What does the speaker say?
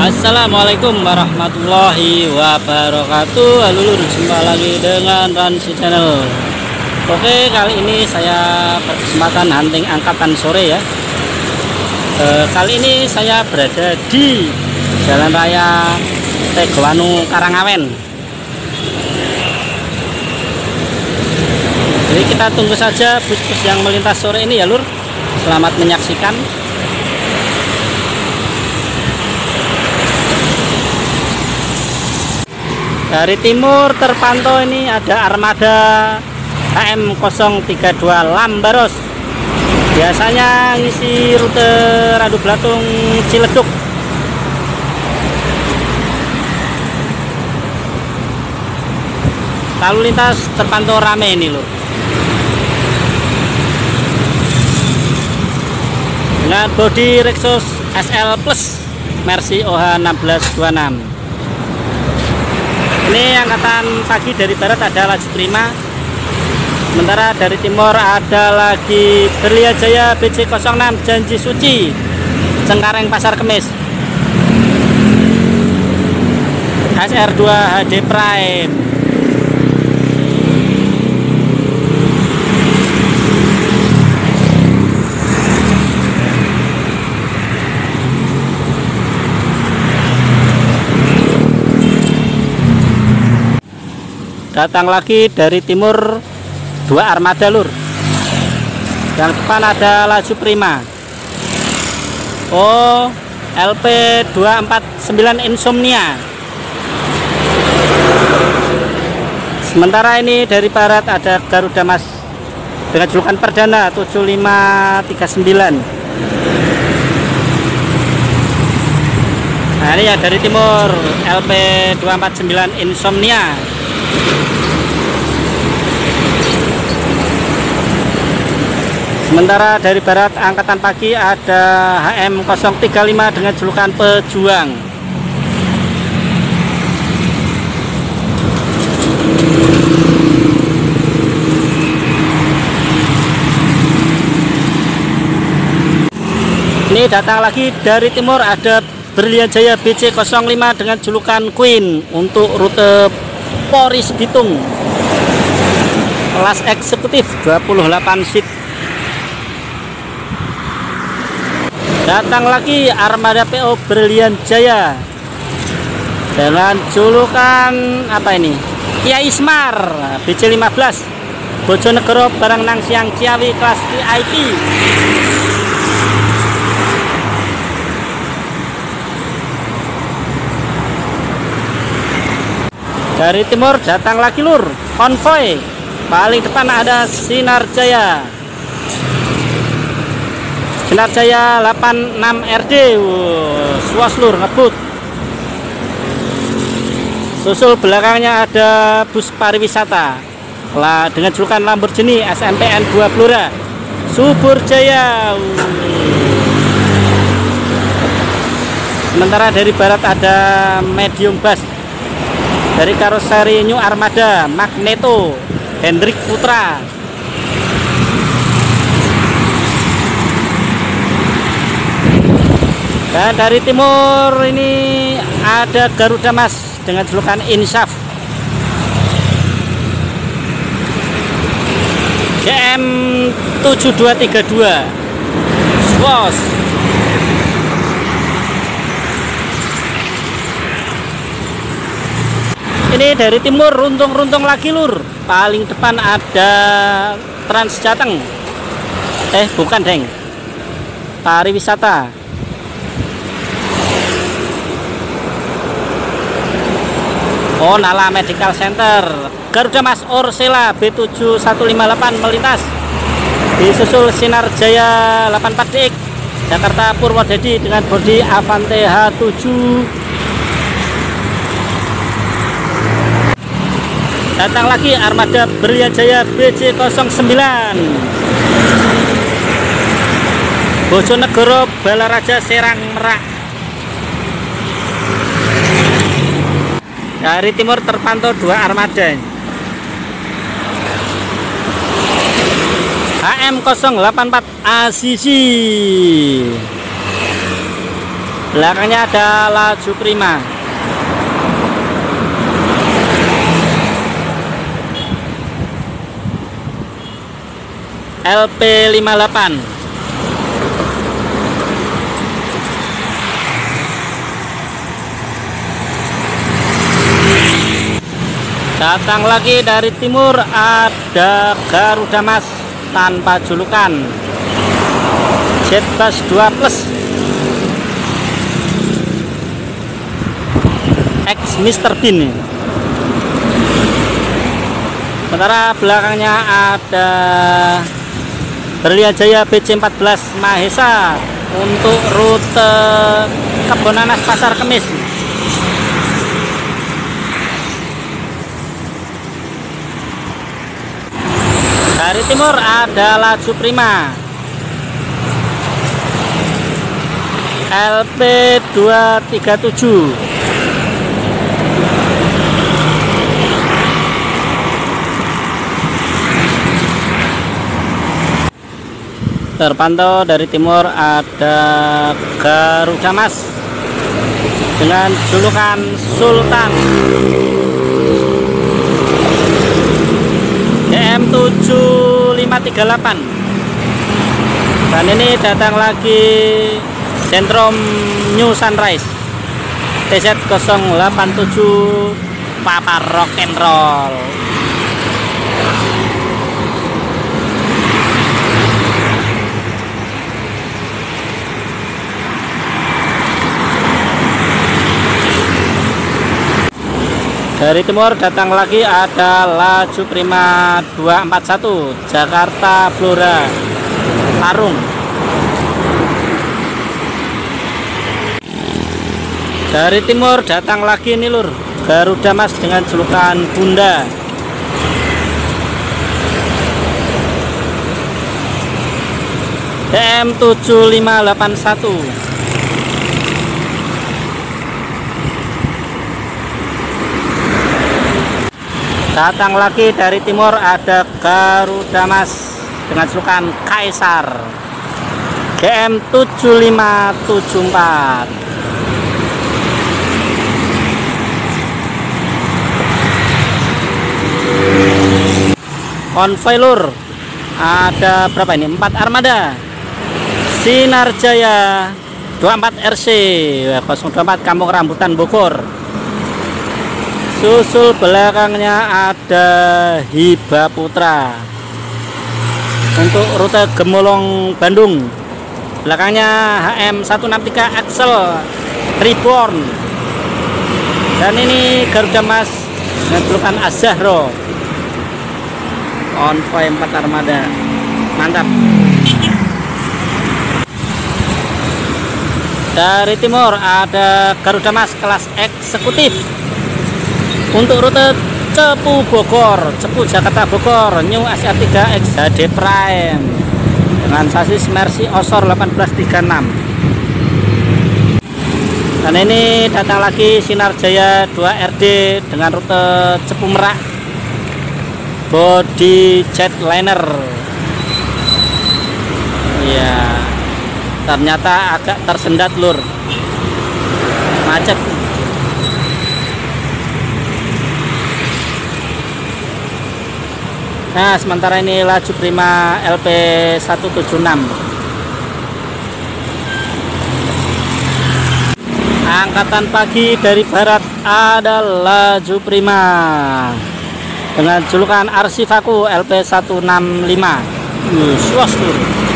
Assalamualaikum warahmatullahi wabarakatuh. Halo lur, jumpa lagi dengan Ransi Channel. Oke, kali ini saya berkesempatan hunting angkatan sore ya. Kali ini saya berada di Jalan Raya Tegowanu Karangawen. Jadi kita tunggu saja bus-bus yang melintas sore ini ya lur. Selamat menyaksikan. Dari timur terpantau ini ada armada HM032 Lambaros. Biasanya ngisi rute Radu Blatung Ciledug. Lalu lintas terpantau rame ini loh. Dengan bodi Lexus SL Plus Mercy OH 1626. Ini angkatan pagi dari barat ada laju prima. Sementara dari timur ada lagi Berlian Jaya BC06 Janji Suci Cengkareng Pasar Kemis, SR2 HD Prime. Datang lagi dari timur dua armada lur. Yang depan ada laju prima. Oh, LP249 Insomnia. Sementara ini dari barat ada Garuda Mas dengan julukan perdana 7539. Nah, ini ya dari timur LP249 Insomnia. Sementara dari barat angkatan pagi ada HM035 dengan julukan Pejuang. Ini datang lagi dari timur ada Berlian Jaya BC05 dengan julukan Queen untuk rute Poris Bitung. Kelas eksekutif 28 seat. Datang lagi armada PO Berlian Jaya dengan julukan apa ini? Kiai Ismar BC15 Bojonegoro Barang Nang Siang Ciawi kelas VIP. Dari timur datang lagi lur konvoy. Paling depan ada Sinar Jaya. Sinar Jaya 86 RD. Suas lur ngebut. Susul belakangnya ada bus pariwisata dengan julukan Lamborghini SMPN 2 Blora Subur Jaya. Sementara dari barat ada medium bus dari karoseri New Armada Magneto Hendrik Putra. Dan dari timur ini ada Garuda Mas dengan julukan Insaf GM 7232 Swos. Ini dari timur runtung-runtung lagi lur. Paling depan ada Trans Jateng. Bukan deng, pariwisata. Oh, Nala Medical Center. Garuda Mas Orsela B7158 melintas. Disusul Sinar Jaya 84DX Jakarta Purwodadi dengan bodi Avante H7. Datang lagi armada Berlian Jaya BC09 Bojonegoro Balaraja Serang Merak. Dari timur terpantau dua armada HM084 ACC Belakangnya ada laju prima. LP58. Datang lagi dari timur, ada Garuda Mas tanpa julukan, Jetbus 2 Plus X Mr. Bean. Sementara belakangnya ada Berlian Jaya BC14 Mahesa untuk rute Kebonanas Pasar Kemis. Dari timur ada laju prima LP237. Terpantau dari timur ada Garuda Mas dengan julukan Sultan. DM7538. Dan ini datang lagi Sentrum New Sunrise TZ087 Papa Rock and Roll. Dari timur datang lagi ada laju prima 241 Jakarta Flora Tarung. Dari timur datang lagi nih lur, Garuda Mas dengan julukan Bunda. DM7581. Datang lagi dari timur ada Garuda Mas dengan julukan Kaisar GM7574. Konvoy lur, ada berapa ini? 4 armada. Sinar Jaya 24 RC 024 Kampung Rambutan Bogor. Susul belakangnya ada Hiba Putra untuk rute Gemolong Bandung. Belakangnya HM163 Axel Reborn. Dan ini Garuda Mas dengan julukan Azahro. Konvoy 4 armada. Mantap. Dari timur ada Garuda Mas kelas eksekutif untuk rute Cepu Bogor, Cepu Jakarta Bogor, New Asia 3 X HD Prime dengan sasis Mercy Osor 1836. Dan ini datang lagi Sinar Jaya 2 RD dengan rute Cepu Merak, body jetliner. Ya, ternyata agak tersendat lur, macet. Nah, sementara ini laju prima LP176. Angkatan pagi dari barat ada laju prima dengan julukan Arsivaku LP165. Swastur.